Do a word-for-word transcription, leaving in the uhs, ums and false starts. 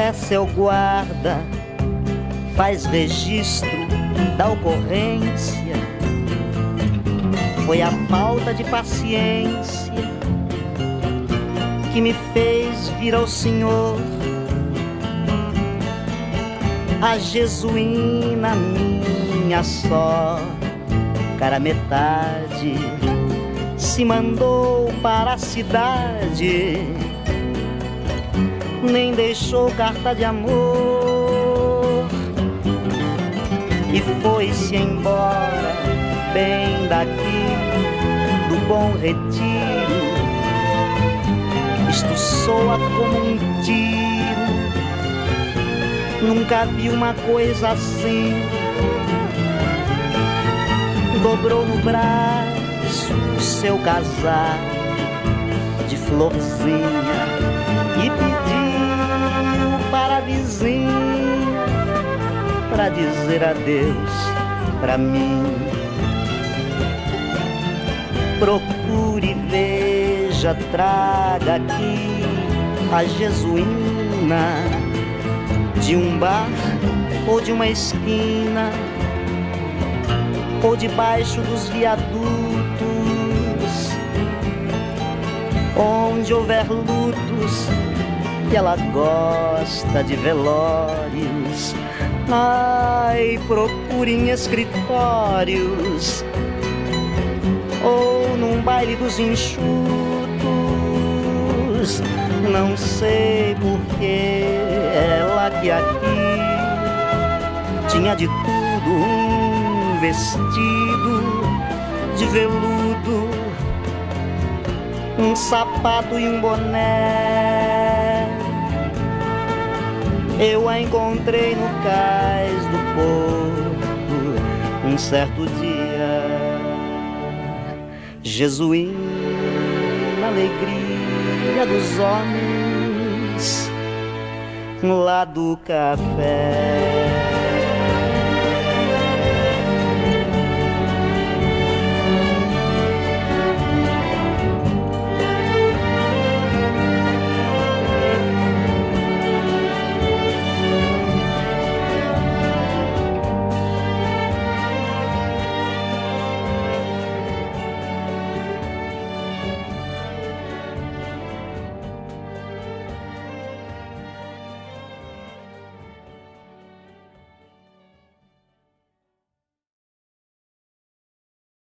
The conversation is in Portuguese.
pressa é o guarda, faz registro da ocorrência. Foi a falta de paciência que me fez vir ao Senhor. A jesuína minha só, cara metade, se mandou para a cidade, nem deixou carta de amor e foi-se embora bem daqui do Bom Retiro. Isto soa como um tiro, nunca vi uma coisa assim. Dobrou no braço o seu casaco de florzinha e pediu para a vizinha pra dizer adeus pra mim. Procure, veja, traga aqui a jesuína de um bar ou de uma esquina ou debaixo dos viadutos, onde houver lutos, que ela gosta de velórios. Ai, procure em escritórios ou num baile dos enxutos. Não sei porquê, ela que aqui tinha de tudo, um vestido de veludo, um sapato e um boné. Eu a encontrei no cais do porto um certo dia. Jesuína, alegria dos homens lá do café.